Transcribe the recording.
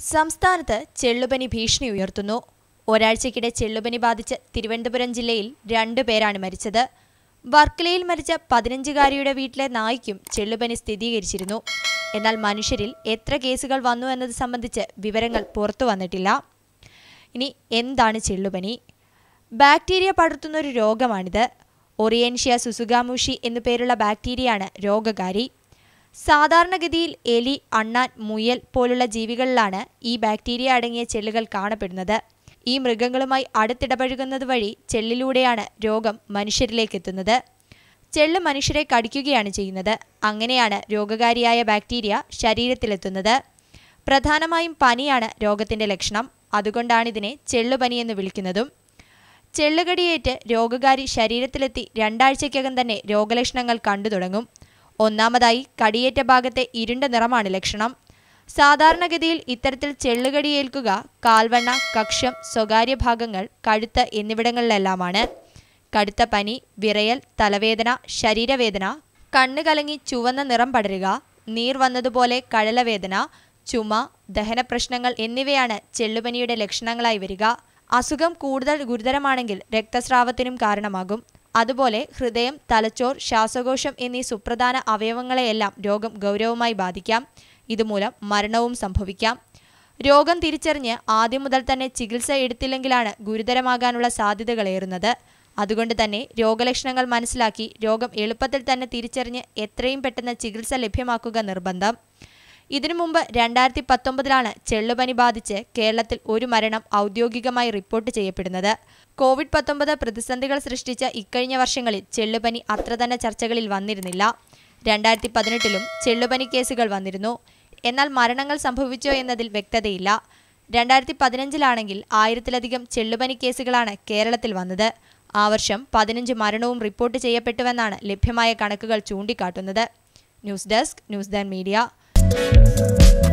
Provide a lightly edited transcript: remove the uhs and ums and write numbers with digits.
സംസ്ഥാനത്ത് ചെള്ളുപനി ഭീഷണി ഉയർത്തുന്നു. ഒരാഴ്ചയ്ക്കിടെ ചെള്ളുപനി ബാധിച്ച് തിരുവനന്തപുരം ജില്ലയിൽ 2 പേരാണ് മരിച്ചത്. വർക്കലയിൽ മരിച്ച 15-കാരിയുടെ വീട്ടിലെ നായ്ക്കും ചെള്ളുപനി സ്ഥിരീകരിച്ചിരുന്നു. എന്നാൽ മനുഷ്യരിൽ എത്ര കേസുകൾ വന്നു എന്നത് സംബന്ധിച്ച് വിവരങ്ങൾ പുറത്തു വന്നിട്ടില്ല. ഇനി എന്താണ് ചെള്ളുപനി? ബാക്ടീരിയ പടർത്തുന്നൊരു രോഗമാണിത്. ഒറിയൻഷ്യ സുസുഗാമുഷി എന്നു പേരുള്ള ബാക്ടീരിയയാണ് രോഗകാരി. സാധാരണഗതിയിൽ എലി, അണ്ണാൻ, മുയൽ പോലുള്ള ജീവികളിലാണ് ഈ ബാക്ടീരിയ അടങ്ങിയ ചെള്ളുകൾ കാണപ്പെടുന്നത്. ഈ മൃഗങ്ങളുമായി അടുത്തിടപഴകുന്നത് വഴി ചെള്ളിലൂടെയാണ് രോഗം മനുഷ്യരിലേക്ക് എത്തുന്നത്. ചെള്ള് മനുഷ്യരെ കടിക്കുകയാണ് ചെയ്യുന്നത്. അങ്ങനെയാണ് രോഗകാരിയായ ബാക്ടീരിയ ശരീരത്തിലെത്തുന്നത്. പ്രധാനമായും പനിയാണ് രോഗത്തിന്റെ ലക്ഷണം. അതുകൊണ്ടാണിതിനെ ചെള്ളുപനി എന്ന് വിളിക്കുന്നതും. ചെള്ളുകടിയേറ്റ് രോഗകാരി ശരീരത്തിലെത്തി 2 ആഴ്ചയ്ക്കകം തന്നെ രോഗലക്ഷണങ്ങൾ കണ്ടു തുടങ്ങും. ഒന്നാമതായി കടിയേറ്റ ഭാഗത്തെ ഇരുണ്ട നിറമാണ് ലക്ഷണം. സാധാരണഗതിയിൽ ഇത്തരത്തിൽ ചെള്ളുകടിയേൽക്കുക കാൽവണ്ണ, കക്ഷം, സ്വകാര്യ ഭാഗങ്ങൾ, കഴുത്ത് എന്നിവിടങ്ങളിലെല്ലാമാണ്. കടുത്ത പനി, വിറയൽ, തലവേദന, ശരീരവേദന, കണ്ണ് കലങ്ങി ചുവന്ന നിറം പടരുക, നീർ വന്നതുപോലെ കഴലവേദന, ചുമ, ദഹനപ്രശ്നങ്ങൾ എന്നിവയാണ് ചെള്ളുപനിയുടെ ലക്ഷണങ്ങളായി വരിക. അസുഖം കൂടുതൽ ഗുരുതരമാണെങ്കിൽ രക്തസ്രാവത്തിനും കാരണമാകും. അതുപോലെ ഹൃദയം, തലച്ചോർ, ശ്വാസകോശം എന്നീ സുപ്രധാന അവയവങ്ങളെയെല്ലാം രോഗം ഗൗരവമായി ബാധിക്കാം. ഇതുമൂലം മരണവും സംഭവിക്കാം. രോഗം തിരിച്ചറിഞ്ഞ് ആദ്യം മുതൽ തന്നെ ചികിത്സ എടുത്തില്ലെങ്കിലാണ് ഗുരുതരമാകാനുള്ള സാധ്യതകളേറുന്നത്. അതുകൊണ്ട് തന്നെ രോഗലക്ഷണങ്ങൾ മനസ്സിലാക്കി രോഗം എളുപ്പത്തിൽ തന്നെ തിരിച്ചറിഞ്ഞ് എത്രയും പെട്ടെന്ന് ചികിത്സ ലഭ്യമാക്കുക നിർബന്ധം. ഇതിനു മുമ്പ് 2019 ചെള്ളുപനി ബാധിച്ച് കേരളത്തിൽ 1 മരണം ഔദ്യോഗികമായി റിപ്പോർട്ട് ചെയ്യപ്പെടുന്നത്. COVID-19 പ്രതിസന്ധികൾ സൃഷ്ടിച്ച ഇക്കഴിഞ്ഞ വർഷങ്ങളിൽ ചെള്ളുപനി അത്ര തന്നെ ചർച്ചകളിൽ വന്നിരുന്നില്ല. 2018 ചെള്ളുപനി കേസുകൾ വന്നിരുന്നു. എന്നാൽ മരണങ്ങൾ സംഭവിച്ചോ എന്നതിൽ വ്യക്തതയില്ല. 2015 1000-ലധികം ചെള്ളുപനി കേസുകളാണ് കേരളത്തിൽ വന്നത്. ആ വർഷം 15 മരണവും റിപ്പോർട്ട് ചെയ്യപ്പെട്ടുവെന്നാണ് ലഭ്യമായ കണക്കുകൾ ചൂണ്ടിക്കാട്ടുന്നത്. ന്യൂസ് ഡെസ്ക്, ന്യൂസ് ദാൻ മീഡിയ.